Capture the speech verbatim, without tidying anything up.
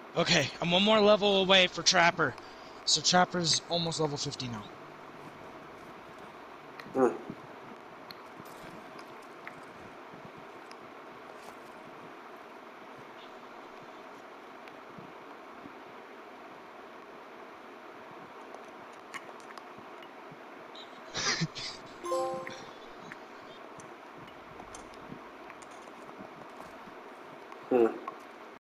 Okay, I'm one more level away for Trapper. So Trapper's almost level fifty now. Hmm. Hmm.